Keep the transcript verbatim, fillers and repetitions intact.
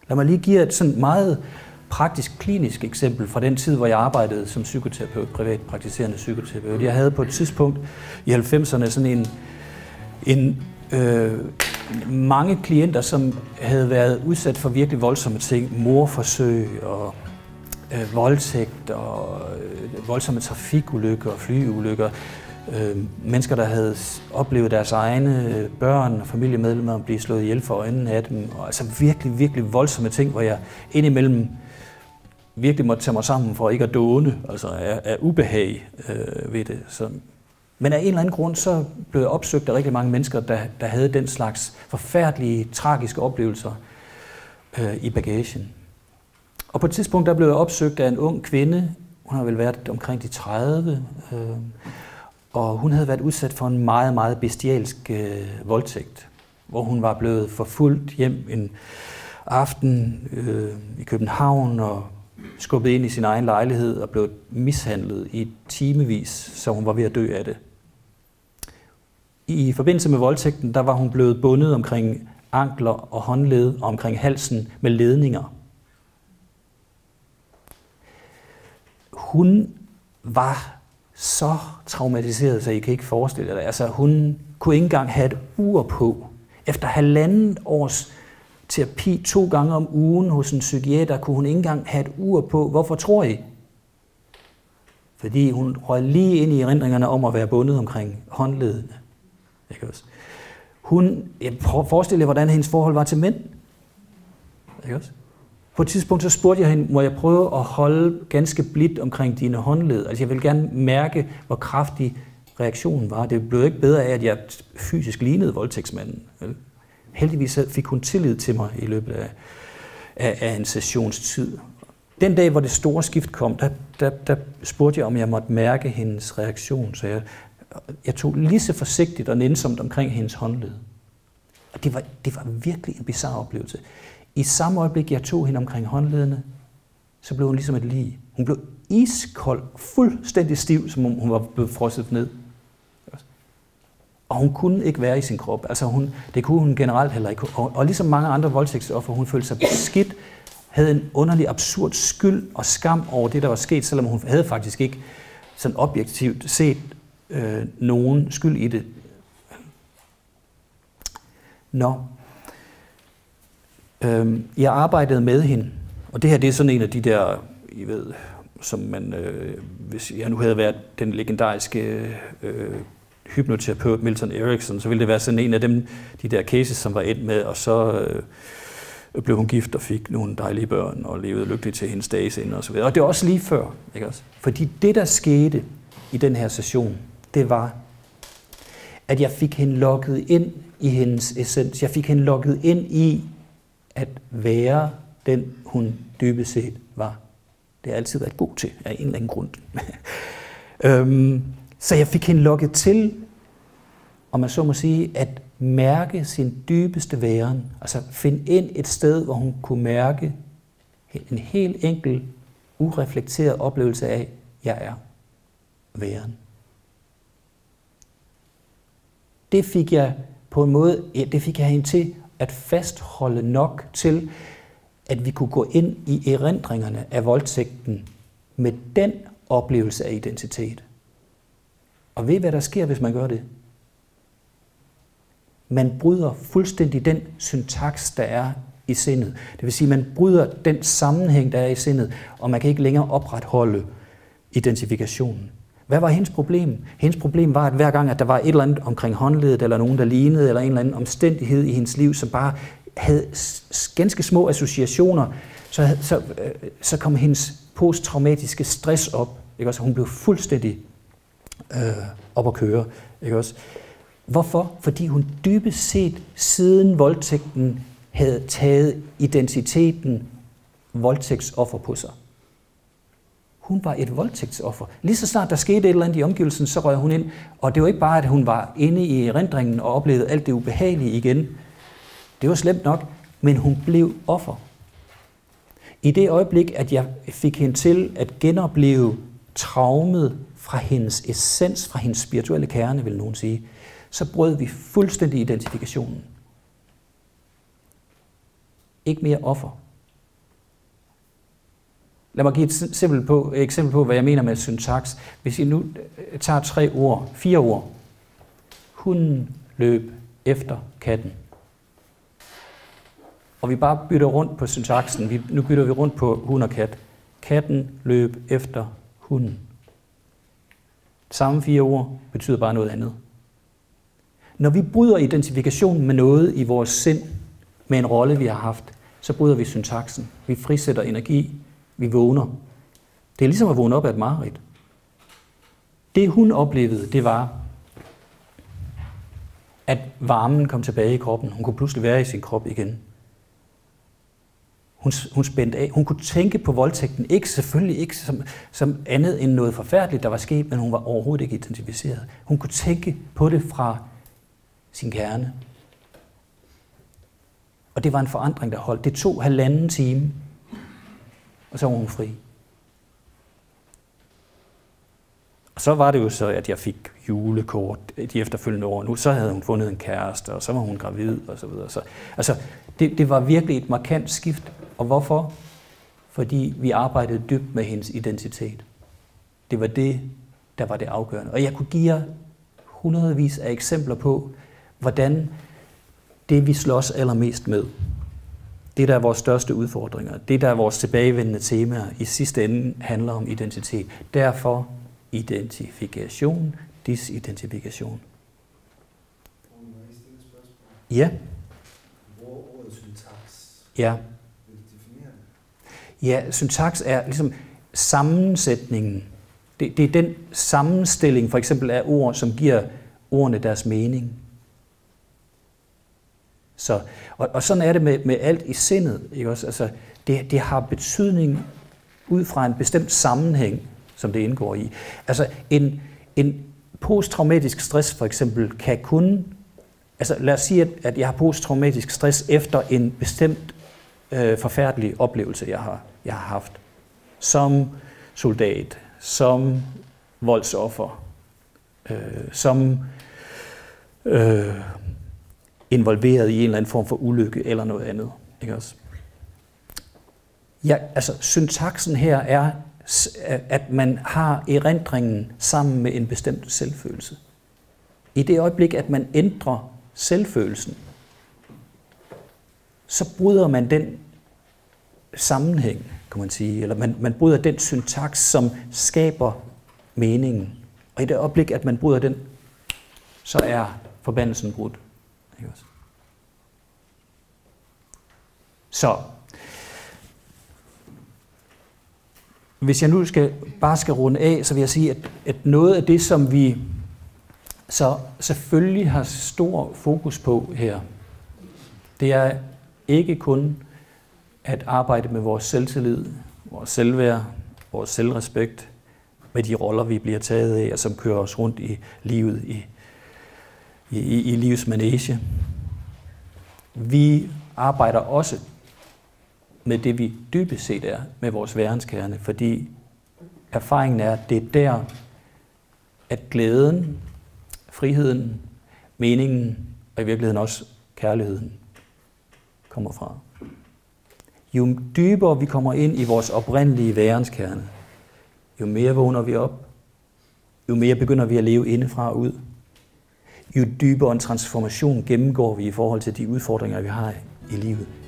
Lad mig lige give et sådan meget praktisk, klinisk eksempel fra den tid, hvor jeg arbejdede som psykoterapeut, privat praktiserende psykoterapeut. Jeg havde på et tidspunkt i halvfemserne sådan en, en øh, mange klienter, som havde været udsat for virkelig voldsomme ting, mordforsøg og øh, voldtægt og øh, voldsomme trafikulykker og flyulykker. Øh, mennesker, der havde oplevet deres egne børn og familiemedlemmer blive slået ihjel for øjnene af dem. Og altså virkelig, virkelig voldsomme ting, hvor jeg indimellem virkelig måtte tage mig sammen for ikke at dåne, altså af, af ubehag øh, ved det. Så, men af en eller anden grund, så blev jeg opsøgt af rigtig mange mennesker, der, der havde den slags forfærdelige, tragiske oplevelser øh, i bagagen. Og på et tidspunkt, der blev jeg opsøgt af en ung kvinde, hun har vel været omkring de tredive, øh, og hun havde været udsat for en meget, meget bestialsk øh, voldtægt, hvor hun var blevet forfulgt hjem en aften øh, i København og skubbet ind i sin egen lejlighed og blev mishandlet i timevis, så hun var ved at dø af det. I forbindelse med voldtægten, der var hun blevet bundet omkring ankler og håndled og omkring halsen med ledninger. Hun var så traumatiseret, så I kan ikke forestille jer det. Altså, hun kunne ikke engang have et ur på. Efter halvandet års terapi to gange om ugen hos en psykiater, kunne hun ikke engang have et ur på. Hvorfor tror I? Fordi hun røg lige ind i erindringerne om at være bundet omkring håndledene. Ikke også? Hun, jeg forestiller jer, hvordan hendes forhold var til mænd. Ikke også? På et tidspunkt så spurgte jeg hende, må jeg prøve at holde ganske blidt omkring dine håndled? Altså jeg vil gerne mærke, hvor kraftig reaktionen var. Det blev ikke bedre af, at jeg fysisk lignede voldtægtsmanden. Vel? Heldigvis fik hun tillid til mig i løbet af, af, af en sessionstid. Den dag, hvor det store skift kom, der, der, der spurgte jeg, om jeg måtte mærke hendes reaktion. Så jeg, jeg tog lige så forsigtigt og nænsomt omkring hendes håndled. Og det var, det var virkelig en bizarre oplevelse. I samme øjeblik, jeg tog hende omkring håndledene, så blev hun ligesom et lig. Hun blev iskold, fuldstændig stiv, som om hun var blevet frosset ned. Og hun kunne ikke være i sin krop. Altså hun, det kunne hun generelt heller ikke. Og, og ligesom mange andre voldtægtsoffer, hun følte sig beskidt, havde en underlig, absurd skyld og skam over det, der var sket, selvom hun havde faktisk ikke sådan objektivt set øh, nogen skyld i det. Nå. Øhm, jeg arbejdede med hende, og det her det er sådan en af de der, I ved, som man, øh, hvis jeg nu havde været den legendariske øh, hypnoterapeut Milton Erickson, så ville det være sådan en af dem, de der cases, som var endt med, og så øh, blev hun gift og fik nogle dejlige børn og levede lykkeligt til hendes dages ende og så videre. Og det var også lige før, ikke også? Fordi det, der skete i den her session, det var, at jeg fik hende lokket ind i hendes essens. Jeg fik hende lokket ind i at være den, hun dybest set var. Det har jeg altid været god til, af en eller anden grund. øhm, så jeg fik hende lokket til, om man så må sige, at mærke sin dybeste væren. Altså finde ind et sted, hvor hun kunne mærke en helt enkel, ureflekteret oplevelse af, jeg er væren. Det fik jeg på en måde, det fik jeg hende til at fastholde nok til, at vi kunne gå ind i erindringerne af voldtægten med den oplevelse af identitet. Og ved I, hvad der sker, hvis man gør det? Man bryder fuldstændig den syntaks, der er i sindet. Det vil sige, man bryder den sammenhæng, der er i sindet, og man kan ikke længere opretholde identifikationen. Hvad var hendes problem? Hendes problem var, at hver gang, at der var et eller andet omkring håndledet, eller nogen, der lignede, eller en eller anden omstændighed i hendes liv, som bare havde ganske små associationer, så, så, så kom hendes posttraumatiske stress op. Ikke også? Hun blev fuldstændig øh, op at køre. Ikke også? Hvorfor? Fordi hun dybest set siden voldtægten havde taget identiteten voldtægtsoffer på sig. Hun var et voldtægtsoffer. Lige så snart der skete et eller andet i omgivelsen, så røg hun ind. Og det var ikke bare, at hun var inde i erindringen og oplevede alt det ubehagelige igen. Det var slemt nok, men hun blev offer. I det øjeblik, at jeg fik hende til at genopleve traumet fra hendes essens, fra hendes spirituelle kerne, vil nogen sige, så brød vi fuldstændig identifikationen. Ikke mere offer, Lad mig give et eksempel på, et eksempel på, hvad jeg mener med syntaks. Hvis I nu tager tre ord, fire ord. Hunden løb efter katten. Og vi bare bytter rundt på syntaksen. Vi, nu bytter vi rundt på hund og kat. Katten løb efter hunden. Samme fire ord betyder bare noget andet. Når vi bryder identifikationen med noget i vores sind, med en rolle, vi har haft, så bryder vi syntaksen. Vi frisætter energi. Vi vågner. Det er ligesom at vågne op af et mareridt. Det hun oplevede, det var, at varmen kom tilbage i kroppen. Hun kunne pludselig være i sin krop igen. Hun, hun spændte af. Hun kunne tænke på voldtægten. Ikke, selvfølgelig ikke som, som andet end noget forfærdeligt, der var sket, men hun var overhovedet ikke identificeret. Hun kunne tænke på det fra sin kerne. Og det var en forandring, der holdt. Det tog halvanden time, og så var hun fri. Og så var det jo så, at jeg fik julekort de efterfølgende år. Nu så havde hun fundet en kæreste, og så var hun gravid, og så videre. Så, altså, det, det var virkelig et markant skift. Og hvorfor? Fordi vi arbejdede dybt med hendes identitet. Det var det, der var det afgørende. Og jeg kunne give jer hundredvis af eksempler på, hvordan det, vi slås allermest med, det, der er vores største udfordringer, det, der er vores tilbagevendende temaer, i sidste ende handler om identitet. Derfor identifikation, disidentifikation. Ja. Hvor ordet syntaks? Ja. Vil du definere det? Ja, syntaks er ligesom sammensætningen. Det, det er den sammenstilling, for eksempel af ord, som giver ordene deres mening. Så, og, og sådan er det med, med alt i sindet. Ikke også? Altså, det, det har betydning ud fra en bestemt sammenhæng, som det indgår i. Altså en, en posttraumatisk stress for eksempel kan kun, altså lad os sige, at, at jeg har posttraumatisk stress efter en bestemt øh, forfærdelig oplevelse, jeg har, jeg har haft. Som soldat, som voldsoffer, øh, som øh, involveret i en eller anden form for ulykke eller noget andet. Ikke også? Ja, altså syntaksen her er, at man har erindringen sammen med en bestemt selvfølelse. I det øjeblik, at man ændrer selvfølelsen, så bryder man den sammenhæng, kan man sige, eller man, man bryder den syntaks, som skaber meningen. Og i det øjeblik, at man bryder den, så er forbandelsen brudt. Ikke også? Så hvis jeg nu skal, bare skal runde af, så vil jeg sige, at, at noget af det, som vi så selvfølgelig har stor fokus på her, det er ikke kun at arbejde med vores selvtillid, vores selvværd, vores selvrespekt, med de roller, vi bliver taget af, og som kører os rundt i livet, i, i, i livets manege. Vi arbejder også med det, vi dybest set er, med vores værenskerne, fordi erfaringen er, at det er der, at glæden, friheden, meningen og i virkeligheden også kærligheden kommer fra. Jo dybere vi kommer ind i vores oprindelige værenskerne, jo mere vågner vi op, jo mere begynder vi at leve indefra og ud, jo dybere en transformation gennemgår vi i forhold til de udfordringer, vi har i livet.